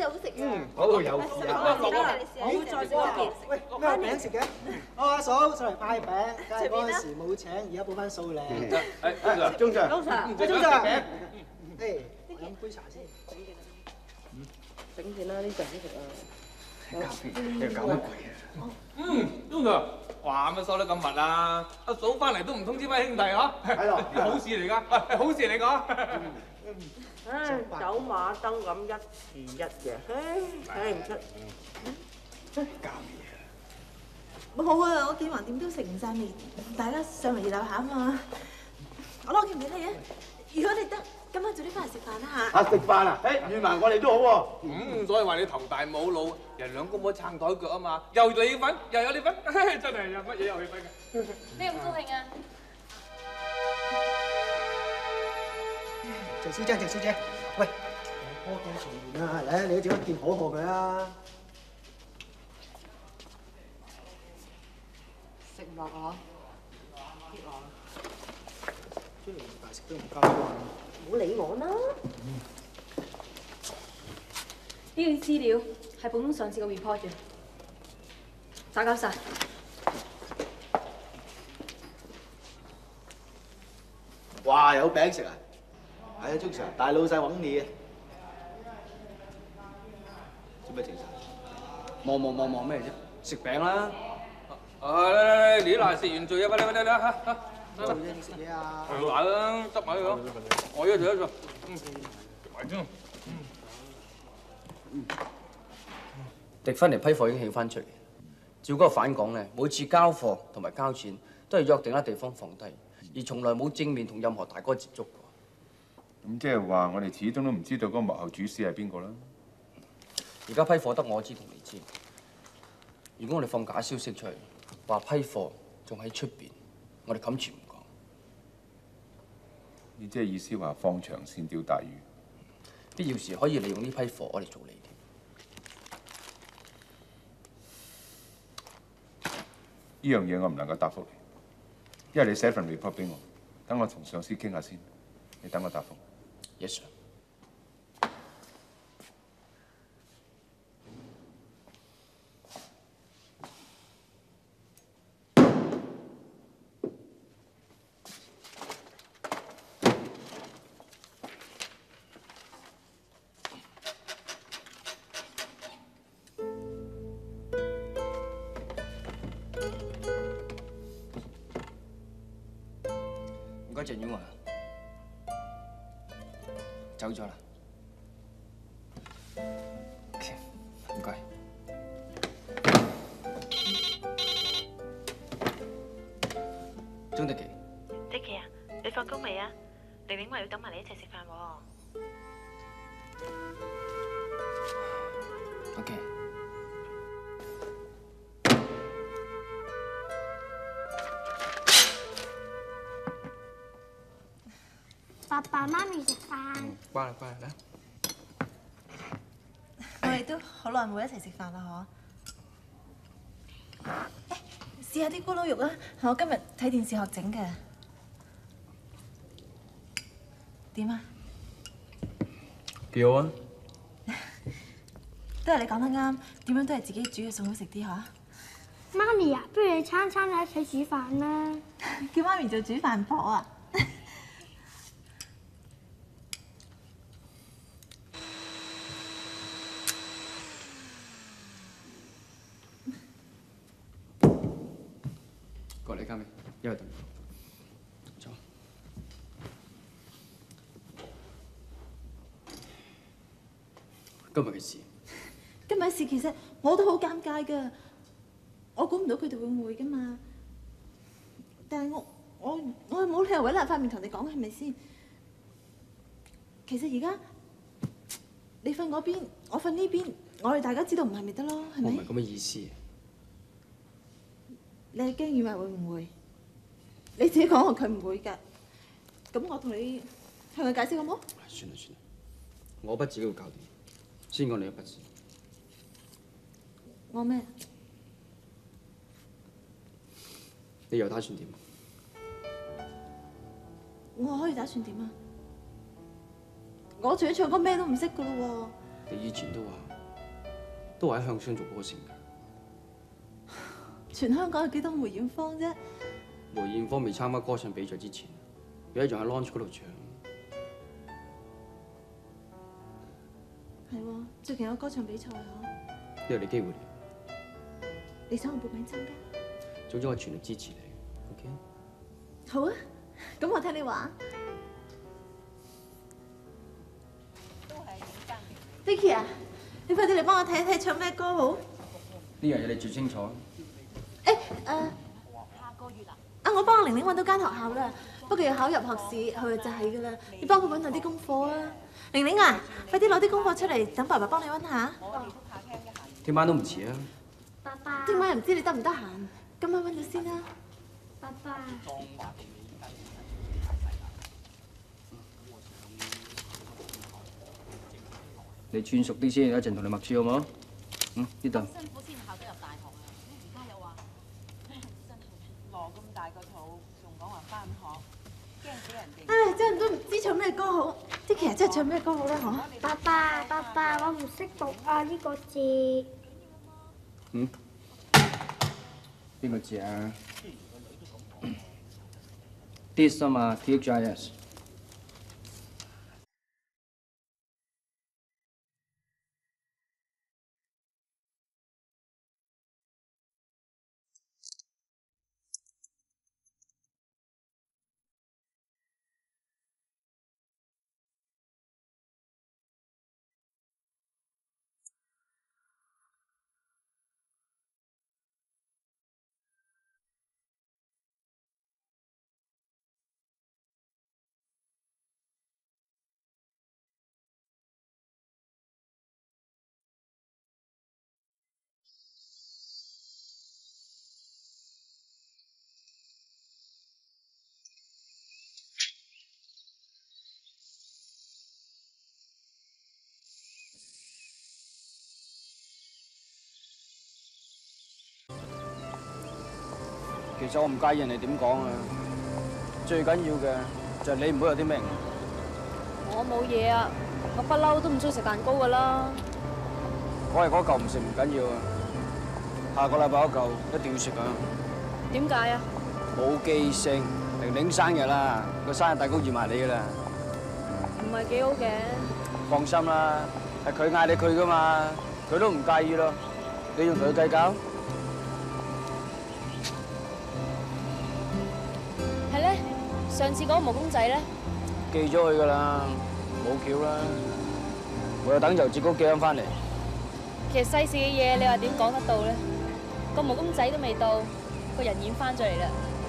好食㗎。 好有事啊！ 我會再整一件。 喂，咩餅食嘅？哦，阿嫂上嚟派餅，梗係嗰陣時冇請，而家補翻數咧。 鐘 Sir， 老實。 喂，鐘 Sir，誒，飲杯茶先。 整件啦，呢陣先食啊。 咖啡，你搞乜鬼啊？ 鐘 Sir，哇乜收得咁密啊？阿嫂翻嚟都唔通知班兄弟嗬？ 係咯， 啲好事嚟㗎，好事嚟㗎。 唉，走馬燈咁一時一夜，睇唔出。 搞嘢啊！ 冇啊！我見橫掂都食唔晒味，大家上嚟熱鬧下啊嘛。我攞件俾你啊！如果你得，今晚早啲翻嚟食飯啦嚇。 食飯啊？預埋我哋都好喎。 所以話你頭大冇腦，人兩公婆撐台腳啊嘛，又你份又有你份，真係有乜嘢有氣氛嘅。 咩咁高興啊？ 鄭小姐，鄭小姐，喂，我歌重現啦，嚟，你都整一件可賀佢啊！ 食唔落啊？啲我。 出嚟大食都唔交關。 唔好理我啦。 呢啲資料係本公上次個 report 嘅，打攪晒。 哇！有餅食啊！係啊，鐘 Sir，大老細揾你啊！做咩整晒？ 望咩啫？食餅啦！ 嚟你嗱食完做嘢，快啲嚇！ 做啫，你食嘢啊？ 嚟啦，執埋佢咯。我依家做一做。埋先。 迪芬尼批貨已經起翻出嚟。照嗰個反講咧，每次交貨同埋交錢都係約定一地方放低，而從來冇正面同任何大哥接觸過。 咁即係話，我哋始終都唔知道嗰個幕後主使係邊個啦。 而家批貨得我知同你知。如果我哋放假消息出嚟，話批貨仲喺出邊，我哋冚住唔講。 你即係意思話放長線釣大魚？ 必要時可以利用呢批貨，我哋做你添。 呢樣嘢我唔能夠答覆你，因為你寫份 report 俾我，等我同上司傾下先。你等我答覆。 Yes sir。唔該，鄭婉華。走咗啦。唔該。鐘迪琪。 迪琪啊，你放工未啊？玲玲話要等埋你一齊食飯喎。 OK。 爸爸媽咪食飯。 乖啦，嚟。 我哋都好耐冇一齊食飯啦，嗬。試下啲咕嚕肉啊，係我今日睇電視學整嘅。點啊？ 幾好啊！ 都係你講得啱，點樣都係自己煮嘅餸好食啲嚇。 媽咪啊，不如你餐餐喺一齊煮飯啦。 叫媽咪做煮飯婆啊！ 過嚟，嘉美，一係等。走。今日嘅事。 今日嘅事其實我都好尷尬㗎，我估唔到佢哋會唔會㗎嘛。但係我係冇理由毀爛塊面同你講，係咪先？其實而家你瞓嗰邊，我瞓呢邊，我哋大家知道唔係咪得咯，係咪？ 我唔係咁嘅意思。 你係驚以為會唔會？你自己講佢唔會㗎。咁我同你向佢解釋好冇？ 算啦，我筆自己會搞掂。先講你一筆先。 我咩？ 你又打算點？ 我可以打算點啊？我除咗唱歌咩都唔識㗎咯喎。 你以前都話都係喺向上做歌星㗎。 全香港有幾多梅艷芳啫？ 梅艷芳未參加歌唱比賽之前，佢一樣喺 launch 嗰度唱。 係喎，最近有歌唱比賽嗬。 呢個你機會嚟。 你想我報名參加？ 總之我全力支持你 ，OK？ 好啊，咁我聽你話。Vicky 啊，你快啲嚟幫我睇一睇唱咩歌好？ 呢樣嘢你最清楚。 下個月啊！我幫阿玲玲揾到間學校啦，不過要考入學試，佢就係噶啦。你幫佢揾下啲功課啊！玲玲啊，快啲攞啲功課出嚟，等爸爸幫你揾下。 聽晚都唔遲啊！ 爸爸， 聽晚又唔知你得唔得閒，今晚揾咗先啦。 爸爸， 你轉熟啲先，一陣同你默書好冇？呢度。 辛苦先考得入大學啊！而家又話真係羅咁大個肚，仲講話返學，驚死人哋。 唉，真係都唔知唱咩歌好。啲其實真係唱咩歌好咧？嗬？ 爸爸，我唔識讀啊呢個字。 邊個字啊 ？This 啊嘛 ，THIS。其實我唔介意人哋點講啊，最緊要嘅就係你唔好有啲咩誤會。 我冇嘢啊，我不嬲都唔中意食蛋糕噶啦。 我係嗰嚿唔食唔緊要啊，下個禮拜嗰嚿一定要食啊。 點解啊？ 冇記性，玲玲生日啦，個生日蛋糕預埋你噶啦。 唔係幾好嘅。 放心啦，係佢嗌你佢噶嘛，佢都唔介意咯。你用同佢計較？ 係咧，上次嗰個毛公仔咧， 寄咗去噶啦，冇橋啦，我又等郵資局寄翻嚟。 其實世事嘅嘢，你話點講得到咧？個毛公仔都未到，個人已經翻咗嚟啦。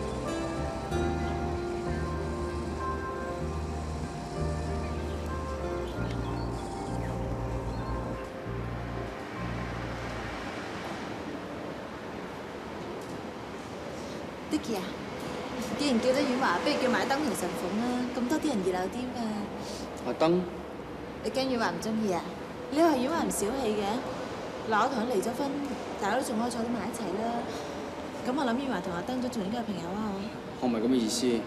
Dicky 啊，既然叫得婉華，不如叫埋阿燈同神鳳啦，咁多啲人熱鬧啲嘛。 阿燈， 你驚婉華唔中意啊？你話婉華唔小氣嘅，嗱我同佢離咗婚，大家都仲可以坐到埋一齊啦。咁我諗婉華同阿燈都仲應該係朋友啊。 我唔係咁嘅意思。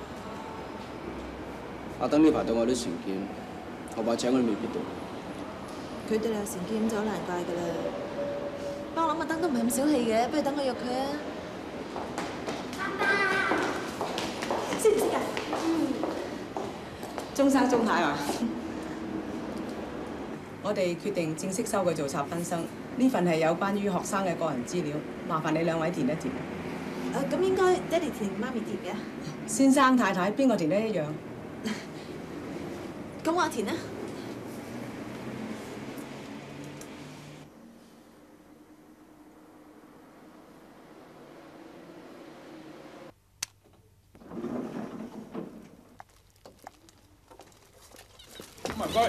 阿燈呢排對我有啲成見，我怕請佢都未必到。 佢對你有成見就好難怪㗎啦。不過我諗阿燈都唔係咁小氣嘅，不如等我約佢啊。識唔識㗎？ 中生中太啊！我哋決定正式收佢做插分生，呢份係有關於學生嘅個人資料，麻煩你兩位填一填。 咁應該爹哋填，媽咪填嘅。 先生太太邊個填都一樣。 咁我填啦。 唔該。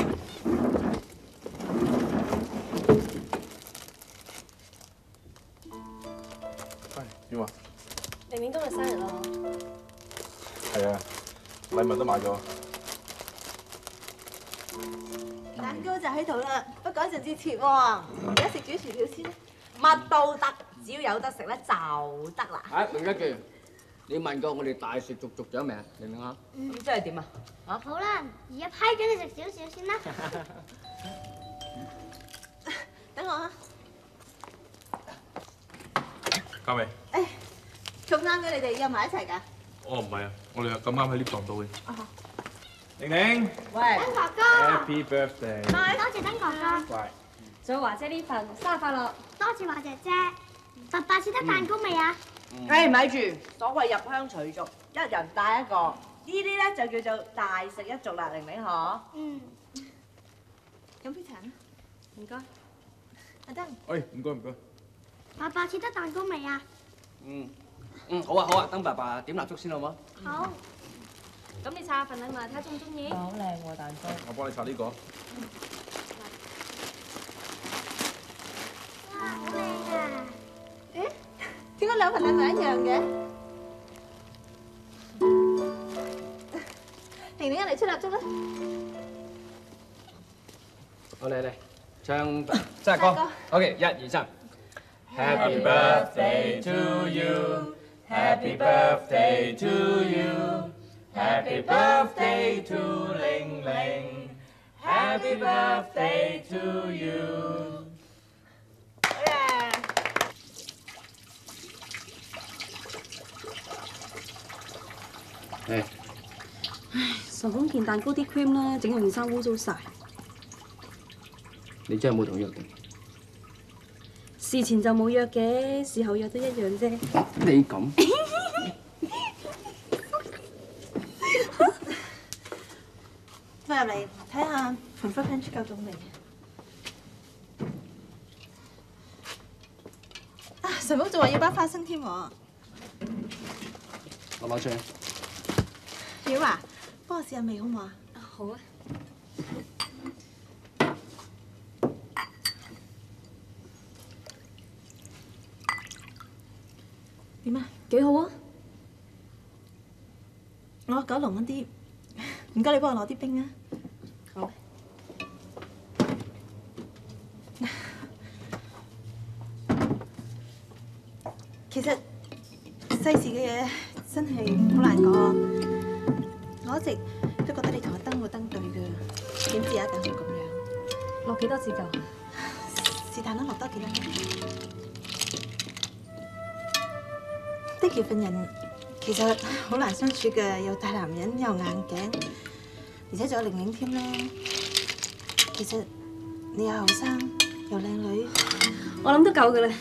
係點啊？ 玲玲今日生日咯。 係啊，禮物都買咗。 蛋糕就喺度啦，不過一陣至切喎。而家食煮薯條先。乜都得，只要有得食咧就得啦。 另一句，你問過我哋大食族族長未啊？玲玲啊？ 咁即係點啊？ 好啦，而家批咗你食少少先啦。 等我啊。 嘉美。 誒，咁啱嘅，你哋約埋一齊㗎？ 哦，唔係啊，我哋咁啱喺 lift 撞到嘅。玲玲。 喂，燈哥哥 Happy birthday！ 多謝燈哥哥。 喂。 仲有華姐呢份生日快樂。 多謝華姐姐。爸爸切得蛋糕未啊？ 誒，咪住，所謂入鄉隨俗，一人帶一個，呢啲咧就叫做大食一族啦，玲玲嗬。 嗯。 飲杯茶啦。唔該。阿燈。 喂，唔該唔該。 爸爸切得蛋糕未啊？ 好啊好啊，等爸爸點蠟燭先好冇？ 好。 咁你拆下份禮物，睇下中唔中意？ 好靚喎蛋糕。 我幫你拆呢個。 哇，好靚啊！ 誒，點解兩份禮物一樣嘅？玲玲嚟出蠟燭啦！ 好嚟，唱生日歌。OK， 1、2、3。Happy birthday to you. Happy birthday to you. Happy birthday to 玲玲. Happy birthday to you. 唉，神風件蛋糕啲 cream 咧，整到件衫污糟晒。 你真係冇同約定？ 事前就冇約嘅，事後約都一樣啫。 你咁？ 我入嚟睇下盤 fruit punch 夠鐘未？啊，神父仲話要包花生添喎。 我攞出嚟。 曉啊，幫我試下味好唔好啊？ 好啊。 點啊？ 幾好啊！ 我9籠嗰啲，唔該你幫我攞啲冰啊。 好。 其實世事嘅嘢真係好難講。我一直都覺得你同阿燈會登對嘅，點知有一陣就咁樣。 落幾多次夠？ 是但啦，落多幾多？的橋份人其實好難相處嘅，又大男人又硬頸，而且仲有玲玲添咧。其實你又後生又靚女， 我諗都夠嘅啦。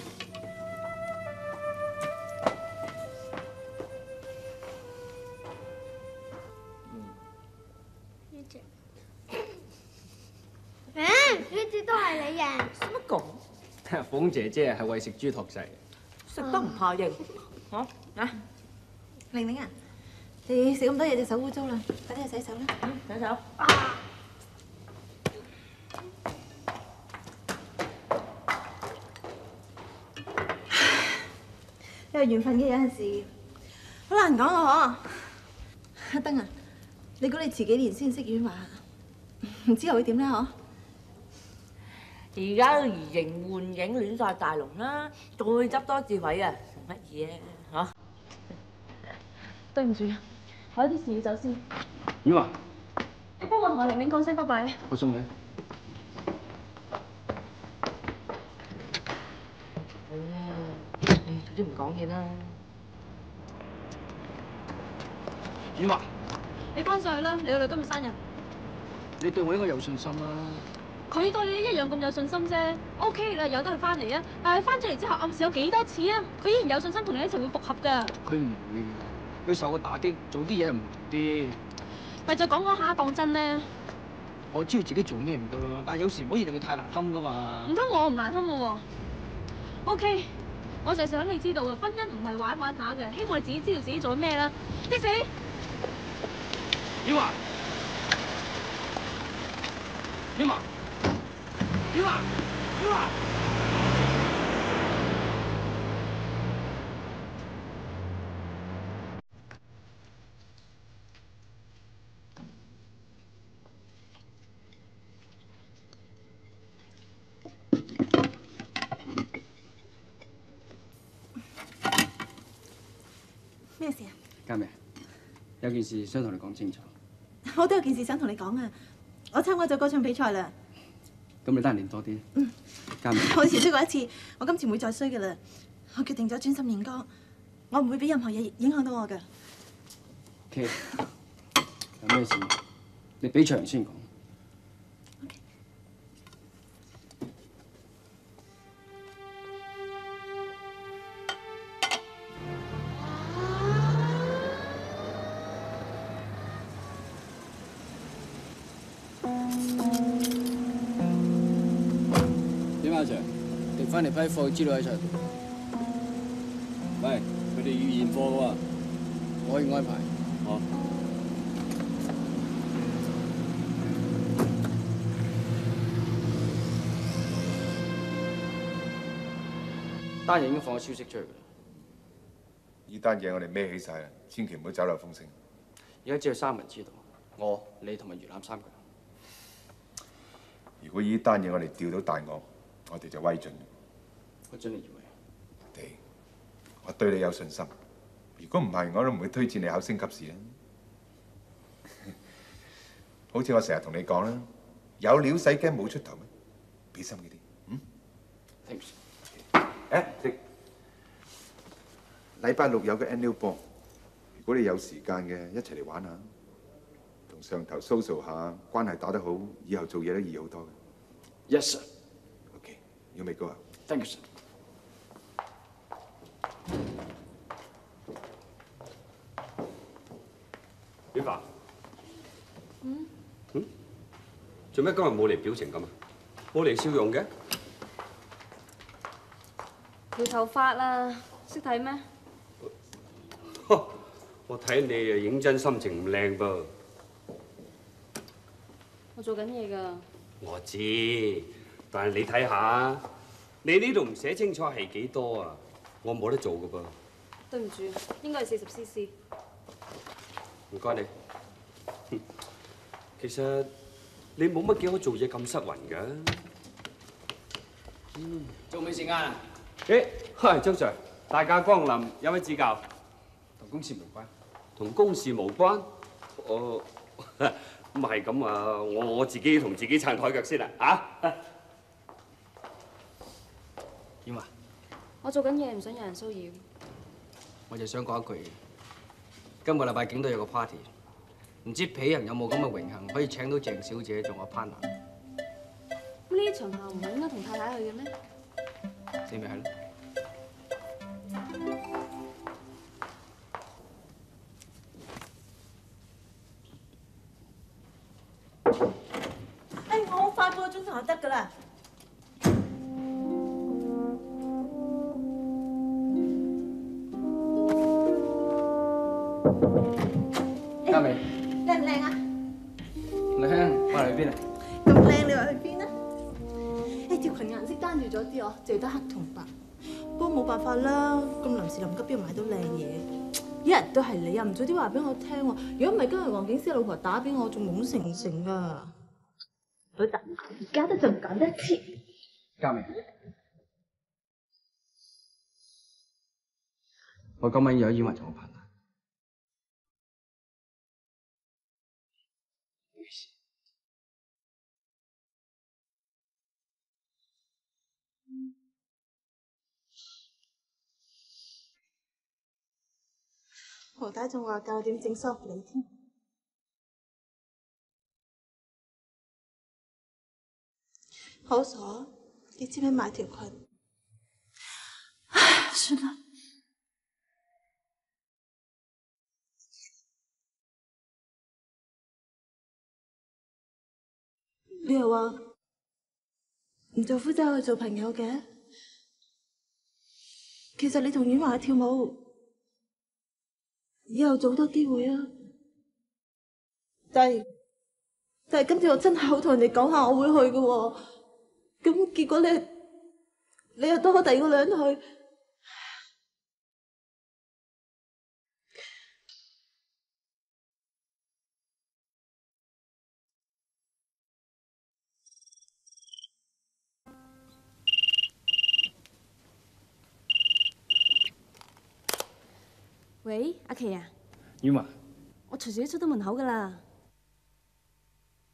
呢隻都係你贏。 乜講？ 鳳姐姐係為食豬托細。 食得唔怕型，嚇啊！ 玲玲啊，你食咁多嘢隻手污糟啦，快啲去洗手啦。 洗手。 因為緣分嘅有陣時好難講啊！嗬，阿燈啊，你估你遲幾年先識婉華，唔知又會點咧？嗬？ 而家移形換影亂晒大龍啦，再執多字位啊，做乜嘢啊？嚇！ 對唔住，我有啲事要走先。 婉華， 你幫我同阿玲玲講聲拜拜。 我送你。 都唔講嘢啦。 婉華， 你翻上去啦，你個女今日生日。 你對我應該有信心啦。 佢對你一樣咁有信心啫。OK 啦，由得佢翻嚟啊！但係翻出嚟之後暗示有幾多次啊？佢依然有信心同你一齊會復合㗎。 佢唔會，佢受過打擊，做啲嘢唔同啲。 咪就講下，講真咧。 我知道自己做咩唔得，但係有時唔可以令佢太難堪㗎嘛。 唔通我唔難堪嘅喎 ？OK，我就係想你知道啊，婚姻唔係玩玩下嘅，希望你自己知道自己做咩啦。的士。 婉華，婉華，婉華，婉華。 咩事啊？ 嘉美，有件事想同你講清楚。 我都有件事想同你講啊！我參加咗歌唱比賽啦。 咁你得閒練多啲。嘉美， 我以前衰過一次，我今次唔會再衰噶啦。 我決定咗專心練歌，我唔會俾任何嘢影響到我㗎。 K， 有咩事？你俾場先講。點啊，Sir？訂翻嚟批貨資料喺晒度。喂，佢哋預驗貨嘅喎，我可以安排。好。單嘢已經放咗消息出去㗎啦。 呢單嘢我哋孭起晒啦，千祈唔好走漏風聲。 而家只有3人知道，我、你同埋魚腩3個人。 如果呢單嘢我哋釣到大鱷，我哋就威盡。 我真係以為。 我對你有信心。如果唔係，我都唔會推薦你考升級試啦。好似我成日同你講啦，有料使驚冇出頭咩？俾心機啲，嗯 ？Thanks。 誒，禮拜6有個 annual ball， 如果你有時間嘅，一齊嚟玩下，同上頭 social 下，關係打得好，以後做嘢都易好多嘅。 Yes sir。Okay，you may go. Thank you sir。 表爸，做咩今日冇嚟表情咁啊？冇嚟笑容嘅？ 條頭髮啦，識睇咩？ 我睇你啊，認真心情唔靚噃。 我做緊嘢㗎。 我知，但係你睇下，你呢度唔寫清楚係幾多啊？我冇得做㗎噃。 對唔住，應該係40 cc。 唔該你。其實你冇乜幾好做嘢咁失魂㗎。 仲未食晏啊？ 係張 Sir， 大駕光臨，有位指教？ 同公事無關。 同公事無關？唔係咁啊，我自己同自己撐台腳先啦，嚇！ 點啊？ 我做緊嘢，唔想有人騷擾。 我就想講一句，今個禮拜警隊有個 party， 唔知鄙人有冇咁嘅榮幸可以請到鄭小姐做我 partner？ 咁呢啲場合唔係應該同太太去嘅咩？ 你咪係咯。 我好快半個鐘頭就得㗎啦。 嘉美， 靚唔靚啊？ 靚，話去邊啊？ 咁靚，你話去邊啊？條裙顏色單調咗啲哦，淨係得黑同白。不過冇辦法啦，咁臨時臨急邊度買到靚嘢？一日都係你，又唔早啲話俾我聽喎。如果唔係，今日黃景師老婆打俾我，仲懵成成㗎。老豆，而家都仲講得切。 嘉美，我今晚有演話做我 partner。 何太仲話教我點整梳乎你添。好傻，你知唔知買條裙？唉，算啦。你又話唔做夫仔去做朋友嘅？其實你同婉華跳舞，以後做好多機會啊！但係今次我真係好同人哋講下我會去嘅喎，咁結果你又多第二個女人去。 喂，阿琪啊， 婉華， 我隨時都出到門口㗎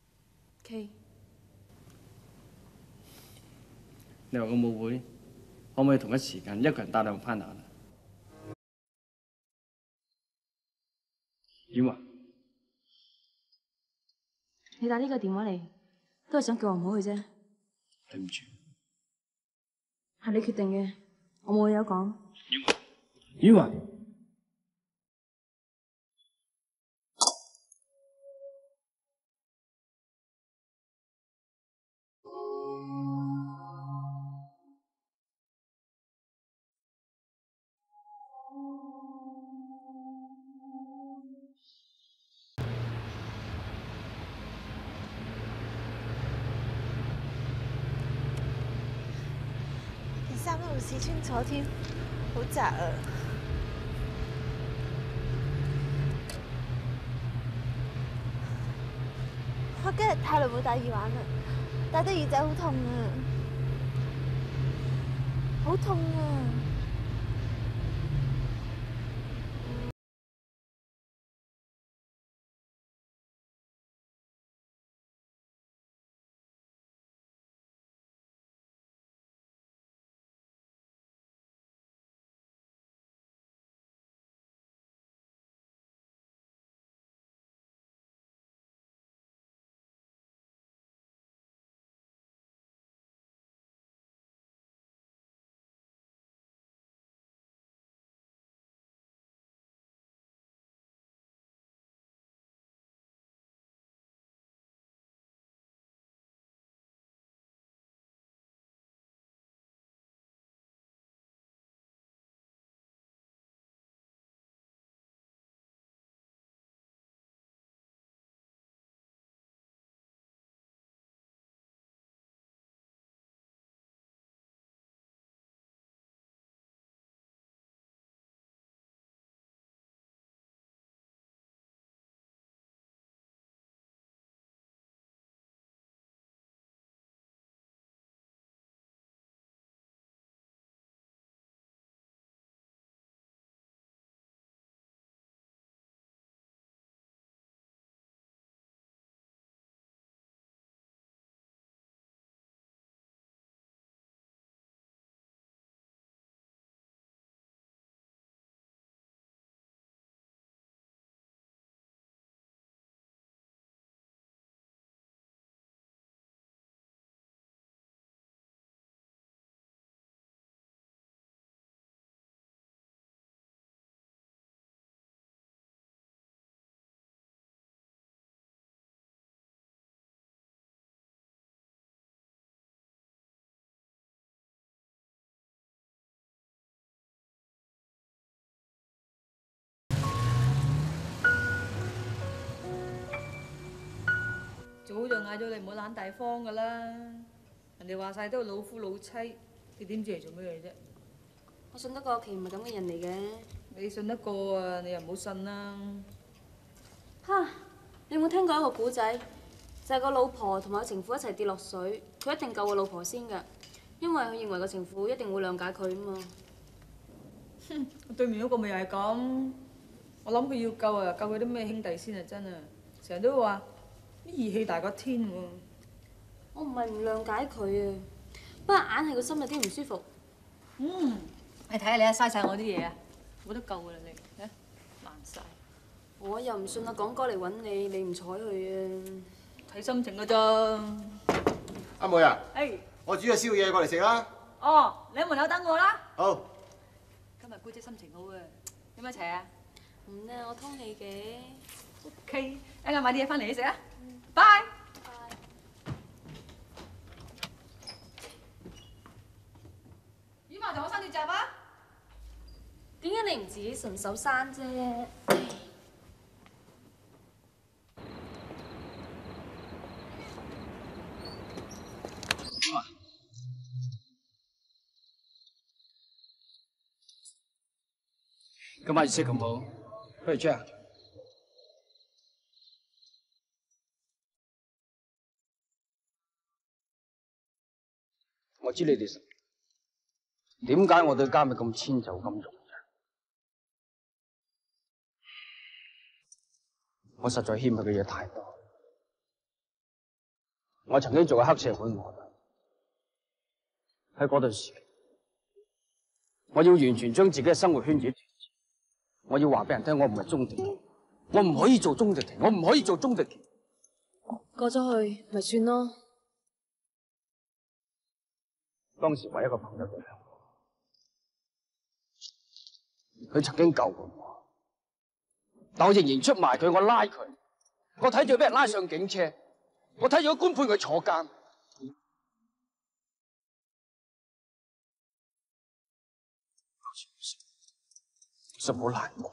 啦。K， 你話個舞會可唔可以同一時間一個人打兩番啊？點啊？ 你打呢個電話嚟，都係想叫我唔好去啫。 對唔住， 係你決定嘅，我冇嘢有講。 婉華， 件衫都冇試清楚添，好窄啊！我今日太耐冇戴耳環啦，戴得耳仔好痛啊，好痛啊！ 早就嗌咗你唔好懶大方噶啦，人哋話晒都係老夫老妻，你點知嚟做咩嘢啫？ 我信得過其唔係咁嘅人嚟嘅。 你信得過啊？你又唔好信啦。 哈！你有冇聽過一個古仔？就係個老婆同埋個情婦一齊跌落水，佢一定救個老婆先㗎，因為佢認為個情婦一定會諒解佢啊嘛。 哼！對面嗰個咪又係咁，我諗佢要救啊，救佢啲咩兄弟先啊？真啊，成日都話啲義氣大過天喎。 我唔係唔諒解佢啊，不過硬係個心有啲唔舒服。 你睇下你啊，嘥晒我啲嘢啊，冇得救㗎啦你，啊爛晒。 我又唔信阿廣哥嚟揾你，你唔睬佢啊。 睇心情㗎咋。 阿妹啊， 誒， 我煮咗宵夜過嚟食啦。 哦，你喺門口等我啦。 好。 今日姑姐心情好啊，飲乜茶啊？ 唔啦，我通氣嘅。 OK，一陣買啲嘢翻嚟你食啊。拜。姨媽同我生鐵閘啊！ 點解你唔自己順手生啫？ 今晚熱色咁好，不如 check。我知你哋實點解我對家咪咁遷就咁容啫？我實在欠佢嘅嘢太多。我曾經做過黑社會，喺嗰段時期， 我要完全將自己嘅生活圈子，我要話俾人聽，我唔係鍾迪奇，我唔可以做鍾迪奇，我唔可以做鍾迪奇。 過咗去咪算咯。 當時唯一個朋友就係佢曾經救過我，但我仍然出賣佢，我拉佢，我睇住佢俾人拉上警車，我睇住個官判佢坐監。實好難過。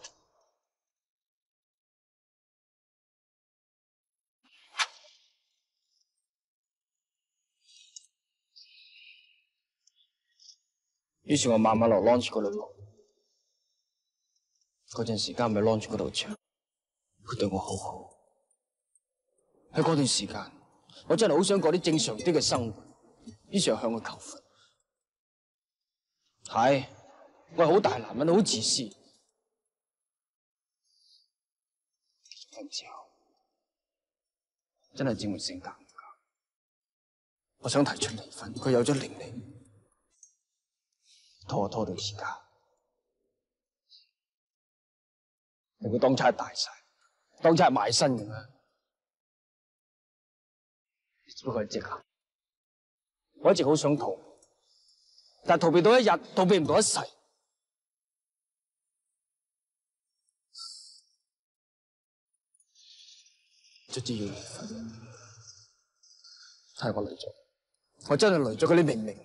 於是我慢慢落 launch 嗰度路，嗰陣時間咪 launch 嗰度唱，佢對我好好。喺嗰段時間，我真係好想過啲正常啲嘅生活，於是又向佢求婚。係，我係好大男人，好自私。分之後，真係證明性格唔夾。我想提出離婚，佢有咗伶俐。拖到而家，令佢當差大晒，當差賣身咁樣。只不過係借口。我一直好想逃，但逃避到一日，逃避唔到一世。卒之要離婚，係我累咗，我真係累咗佢，你明唔明？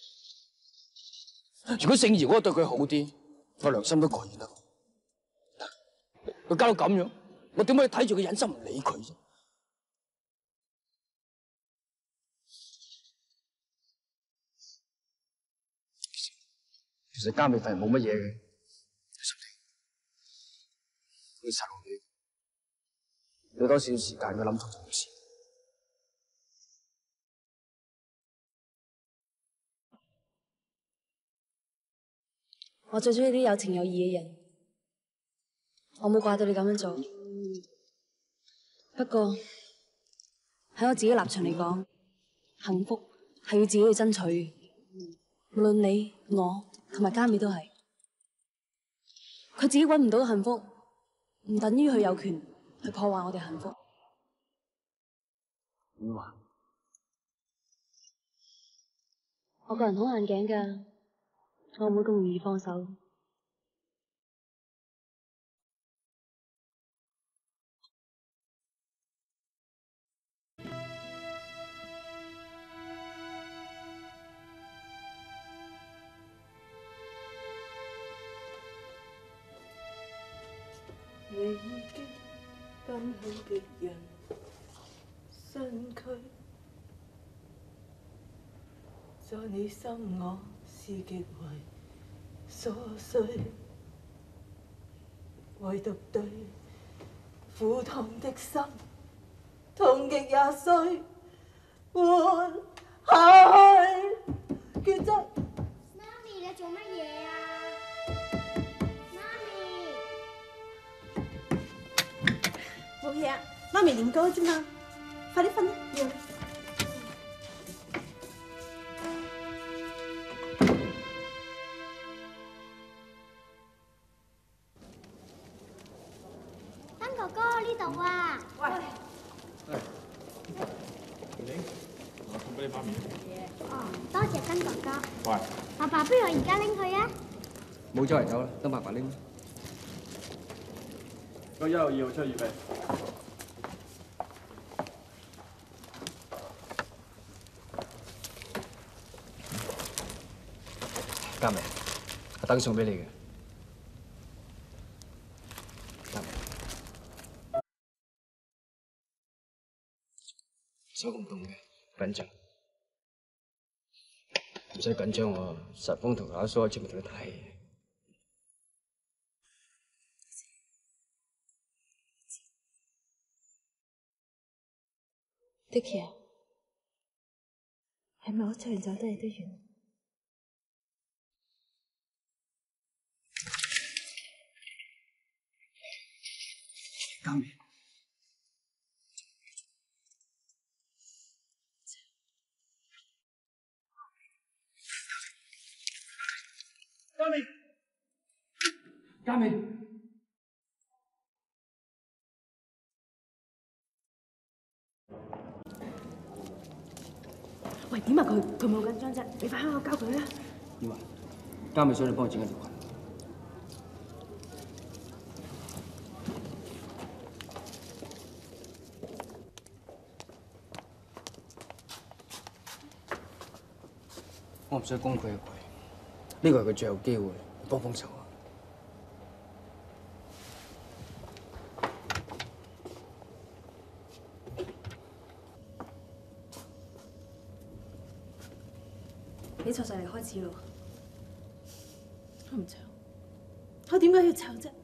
如果姓姚嗰個對佢好啲，我良心都過意得。佢搞到咁樣，我點可以睇住佢忍心唔理佢啫？其實監美費冇乜嘢嘅，佢細路女，俾多少時間佢諗通就冇事。 我最中意啲有情有義嘅人，我冇怪到你咁樣做。不過喺我自己立場嚟講，幸福係要自己去爭取嘅。無論你、我同埋嘉美都係。佢自己搵唔到幸福，唔等於佢有權去破壞我哋幸福。 點話？ 我個人好硬頸㗎。我唔會咁容易放手。 你已經跟好的人身軀，在你心我是極為瑣碎，唯獨對苦痛的心，痛極也需活下去。決質。 媽咪，你做乜嘢啊？媽咪， 冇嘢啊，媽咪練歌啫嘛，快啲瞓啦，要啦。 哥哥呢度啊！喂， 玲，我送俾你媽咪。 哦，多謝根哥哥。 喂， 爸爸，不如我而家拎佢啊！ 冇周圍走啦，等爸爸拎。 個1號2號出預備。 嘉美，阿等送俾你嘅。手咁凍嘅，緊張。唔使緊張喎，實風同阿蘇喺出面同佢睇戲。 Dicky 啊，係咪我唱完走得嚟都完？ 嘉美。 嘉美， 喂，點啊佢冇緊張啫，你快開口交佢啦。 點啊？嘉美想你幫佢整一條裙。我唔想攻佢一鬼，呢個係佢最後機會，幫手啊！ 比賽就嚟開始咯， 我唔搶，我點解要搶啫？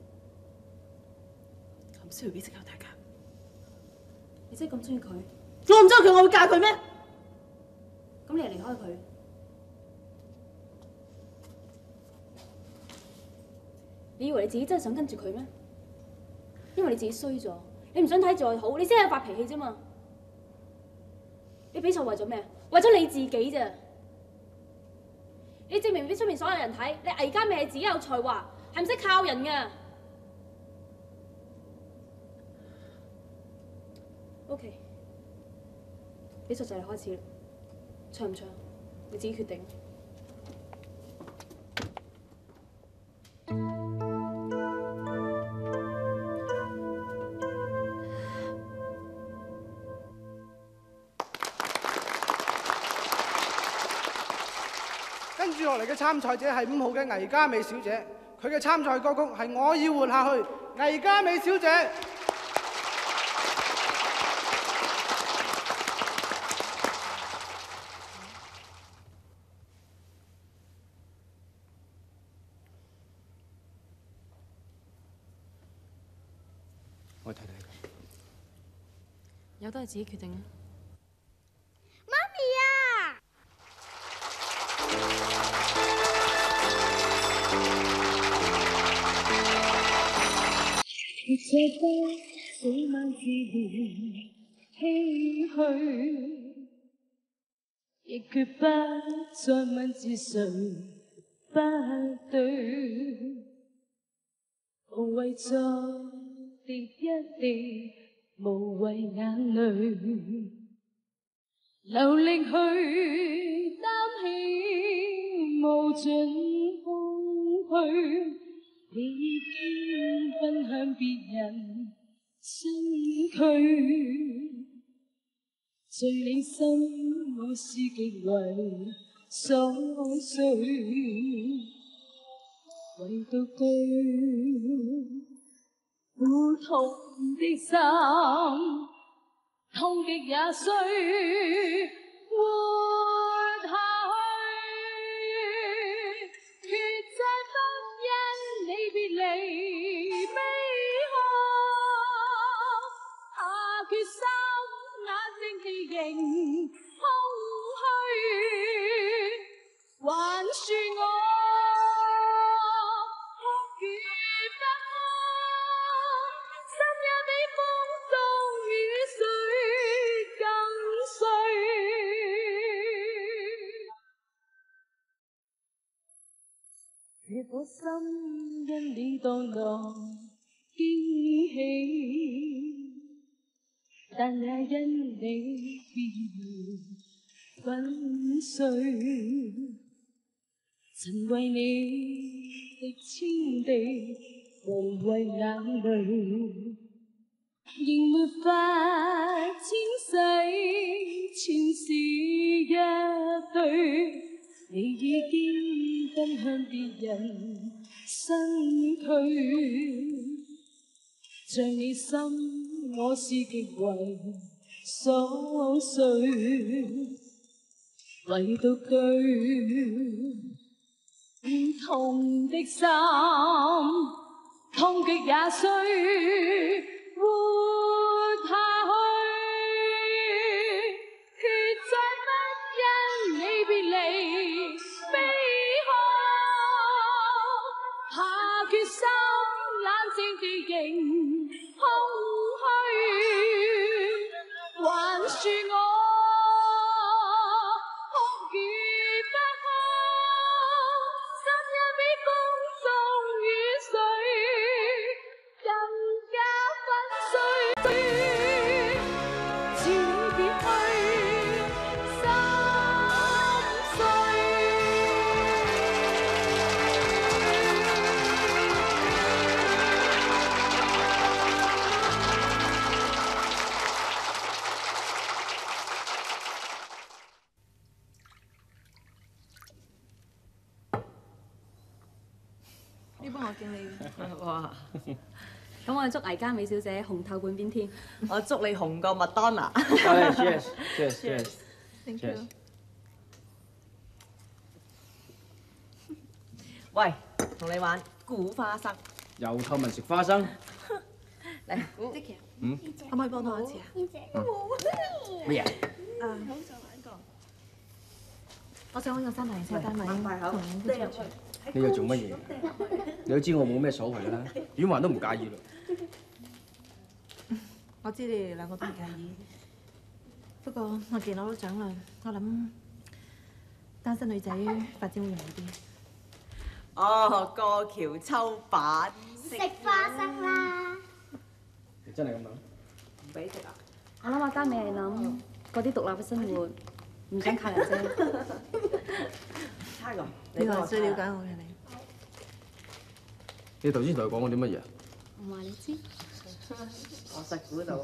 我唔需要俾藉口大家。 你真係咁中意佢？ 我唔中意佢，我會嫁佢咩？ 咁你就離開佢。你以為你自己真係想跟住佢咩？因為你自己衰咗，你唔想睇住我好，你先係發脾氣啫嘛。你比賽為咗咩？為咗你自己咋？你證明俾出面所有人睇，你魏嘉美係自己有才華，係唔識靠人㗎。OK， 比賽就嚟開始啦，唱唔唱你自己決定。 跟住落嚟嘅參賽者係5號嘅魏嘉美小姐，佢嘅參賽歌曲係《我要活下去》。魏嘉美小姐。 我睇睇佢， 有得你自己決定啊！ 媽咪啊！ 別這般死晚自憐唏噓，亦決不再問是誰不對，無謂再滴一滴無謂眼淚，流力去擔起無盡空虛。你已經奔向別人身軀，最領心我是極為瑣碎，唯獨對苦痛的心，痛極也需活下去，血債不因你別離悲哭，下決心眼睛氣凝空虛，還恕我哭與不哭，心也比風中雨水更碎。這顆心因你蕩蕩驚喜，但也因你變粉碎。曾為你的千滴無謂眼淚，仍沒法清洗前事一對。你已經奔向別人身軀，像你心我是極為瑣碎，唯獨對唔痛的心，痛極也需活下去，血債不因你別離悲哭，下決心冷靜地迎空虛，還恕我哭與不哭，心也比風呢杯我敬你嘅。 哇！ 咁我祝倪嘉美小姐紅透半邊天。 我祝你紅過麥當娜。 Cheers，cheers，cheers。Thank you。 喂，同你玩估花生。 又透明食花生。 嚟估。 嗯。 可唔可以幫到我一次啊？ 乜嘢？ 好想玩個。我想揾個380車單位。 口，你入去。 你要做乜嘢？你都知我冇咩所謂啦，阮華都唔介意啦。 我知你哋兩個都唔介意，不過我既然攞到獎啦，我諗單身女仔發展會容易啲。 哦，過橋抽板， 食花生啦！ 你真係咁諗？ 唔俾食啊！ 我諗阿嘉美係諗嗰啲獨立嘅生活，唔想靠人啫。 猜個， 你係最了解我嘅你。 你頭先同佢講過啲乜嘢？ 唔話你知。 我實估到。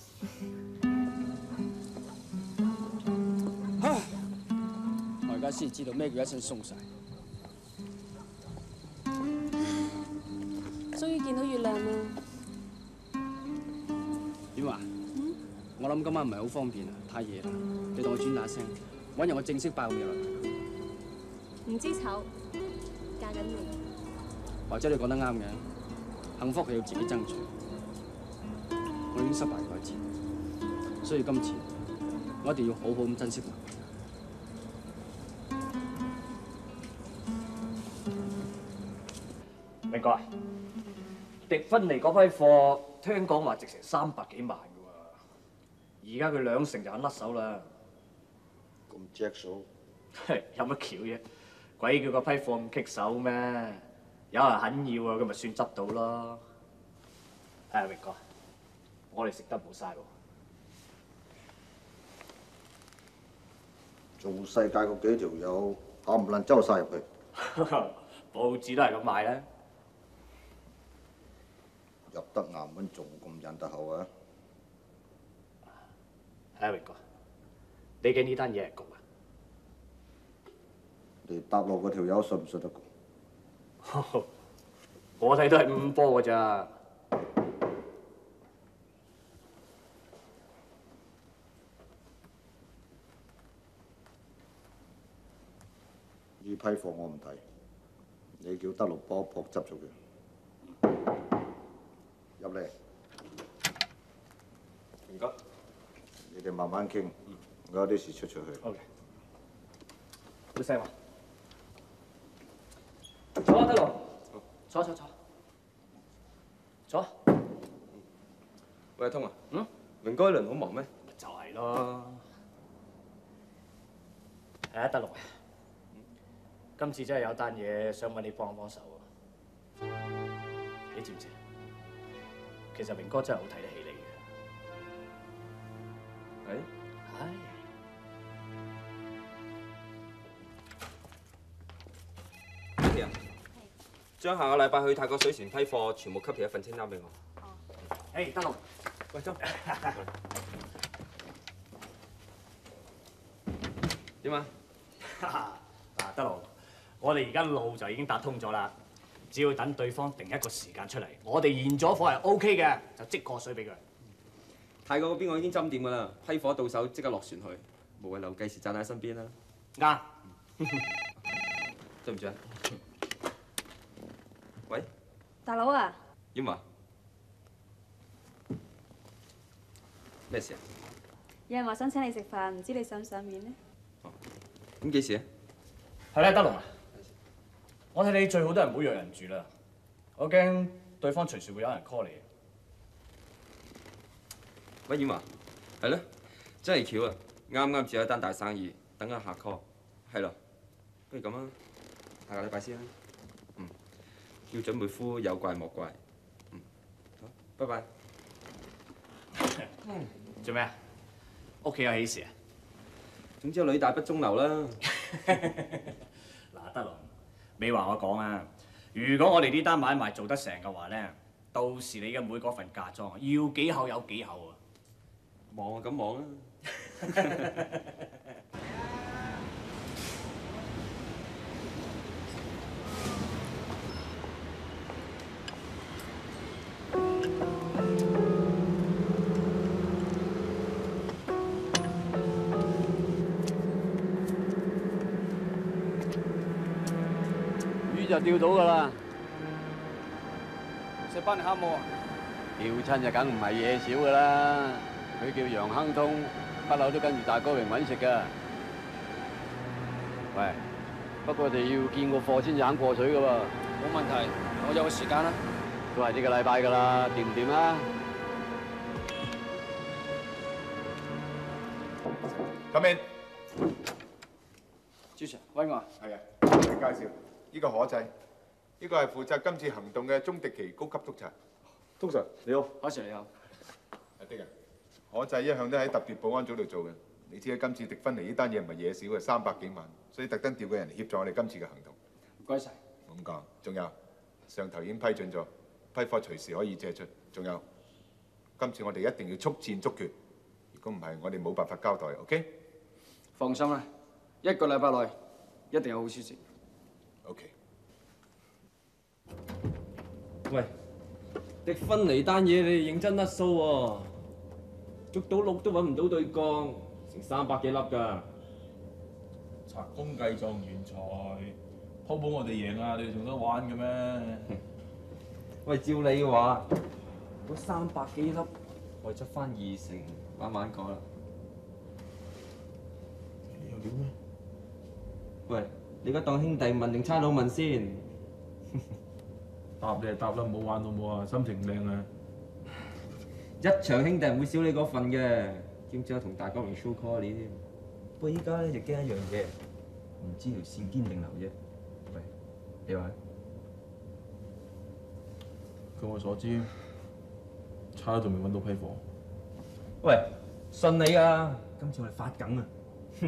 我而家先知道咩叫一身鬆晒。 終於見到月亮啦！ 點話？我諗今晚唔係好方便啊，太夜啦。你同我轉達聲，揾日我正式爆嘢啦。 唔知醜，嫁緊你。 或者你講得啱嘅，幸福係要自己爭取。我已經失敗過一次，所以今次我一定要好好咁珍惜佢。 明哥啊，迪芬尼嗰批貨聽講話值成300幾萬嘅喎，而家佢2成就肯甩手啦。 咁隻數？ 有乜橋啫？鬼叫嗰批貨咁棘手咩？有人肯要啊，佢咪算執到咯。明哥，我哋食得冇嘥喎。 做世界嗰幾條友冚唪唥周晒入去。 報紙都係咁賣啦。 入得衙門仲咁忍得口啊！ 明哥，你嘅呢單嘢係焗啊？ 你搭落嗰條友信唔信得過？ 我睇都係5波㗎咋。 呢批貨我唔睇，你叫德祿幫我執咗佢。入嚟。 唔該。 你哋慢慢傾，我有啲事出去。 OK。老細話。坐啊，德祿。坐。坐。 喂，阿通啊。明哥一輪好忙咩？ 就係咯。德祿啊。今次真係有單嘢想揾你幫手喎。你知唔知？其實明哥真係好睇得起你嘅。 係。爹哋啊，將下個禮拜去泰國水船批貨全部 copy 一份清單俾我。 德祿。 喂，周。點啊？ 嗱，德祿，我哋而家路就已經搭通咗啦，只要等對方定一個時間出嚟，我哋現咗貨係 OK 嘅，就即過水俾佢。 泰國嗰邊我已經針掂㗎啦，批貨到手即刻落船去，無謂留計時賺喺身邊啦。 啱。 對唔住啊。喂。 大佬啊。 點話？咩事啊？ 有人話想請你食飯，唔知你上唔上面呢？ 咁幾時啊？ 係啦，德祿啊，我睇你最好都係唔好約人住啦，我驚對方隨時會有人 call 你。 喂，婉華，係咯，真係巧啊！啱啱接咗一單大生意，等緊客 call， 係咯，不如咁啊，下個禮拜先啦。叫準妹夫有怪莫怪。好，拜拜。 做咩啊？屋企有喜事啊？ 總之女大不中留啦。 嗱，德祿，咪話我講啊！如果我哋呢單買賣做得成嘅話咧，到時你嘅妹嗰份嫁妝要幾厚有幾厚啊！ 望啊，咁望啊！ 就釣到㗎啦。 石班你蝦冇啊？ 釣親就梗唔係嘢少㗎啦。佢叫楊亨通，不嬲都跟住大哥榮揾食㗎。喂，不過我哋要見個貨先至肯過水㗎喎。 冇問題，我有個時間啦。 都係呢個禮拜㗎啦，掂唔掂啊？ Come in， 朱 Sir， 威我。 係啊，你介紹呢個可仔，呢個係負責今次行動嘅鍾迪奇高級督察。 通常你好， 阿 Sir 你好。 阿迪啊，可仔一向都喺特別保安組度做嘅。你知今次迪芬尼呢單嘢唔係嘢少嘅，300幾萬，所以特登調個人嚟協助我哋今次嘅行動。 唔該晒。 冇咁講，仲有上頭已經批准咗，批貨隨時可以借出。仲有，今次我哋一定要速戰速決，如果唔係，我哋冇辦法交代。OK？ 放心啦，1個禮拜內一定有好消息。 OK。 喂，迪芬尼單嘢你哋認真甩數喎，捉到鹿都揾唔到對鋼，成300幾粒㗎。 賊公計狀元才，鋪鋪我哋贏啊！你哋仲得玩嘅咩？ 喂，照你話，嗰300幾粒我哋執翻20成，慢慢講啦。 有料咩？ 喂，你而家當兄弟問定差佬問先？ 答你係答啦，唔好玩好唔好啊？心情靚啊！ 一場兄弟唔會少你嗰份嘅，兼之後同大哥榮 show call 你添。不過依家咧就驚一樣嘢，唔知條線堅定流啫。喂，你話？ 據我所知，差佬仲未揾到批貨。 喂，信你啊！今次我哋發緊啊！哼！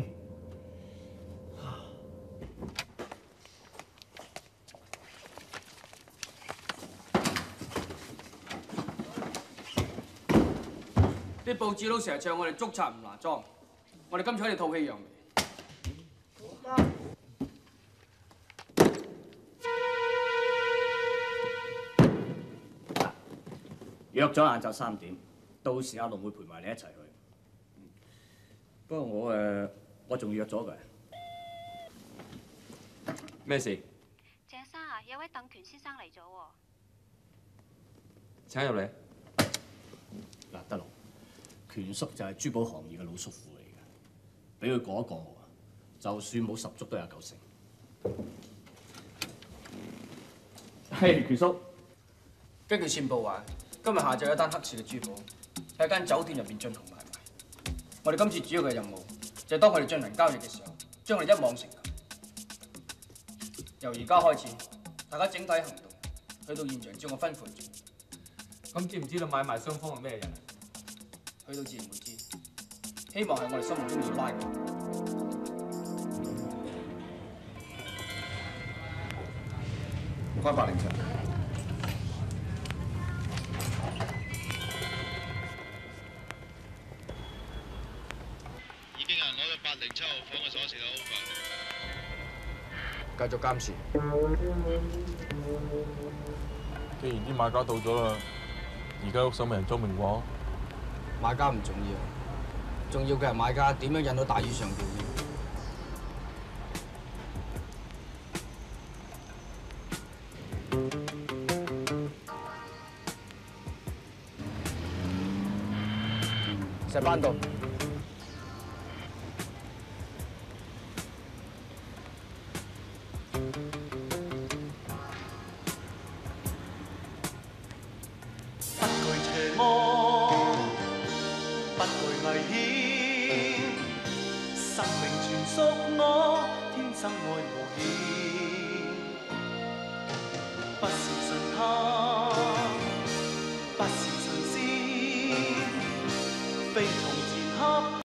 啲報紙佬成日唱我哋捉賊唔拿贓，我哋今次喺度吐氣揚眉。 約咗晏晝3點，到時阿龍會陪埋你一齊去。不過我仲約咗佢。 咩事？ 鄭生啊，有位鄧權先生嚟咗喎。 請入嚟。 嗱，德龍，權叔就係珠寶行業嘅老叔父嚟嘅，俾佢過一過，就算冇10足都有9成。 嘿，權叔，根據線報話，今日下晝有一單黑市嘅珠寶喺間酒店入邊進行買賣。我哋今次主要嘅任務就係當佢哋進行交易嘅時候，將佢哋一網成擒。由而家開始，大家整體行動，去到現場照我吩咐做。 咁知唔知道買賣雙方係咩人？ 去到自然會知。希望係我哋心目中要拉嘅。 翻807。 已經有人攞咗807號房嘅鎖匙啦 ，over。 繼續監視。 既然啲買家到咗啦，而家屋手咪人裝明火。 買家唔重要，重要嘅係買家點樣引到大雨上表演。石班道。 不懼邪魔，不懼危險，生命全屬我，天生愛無限，不是神探。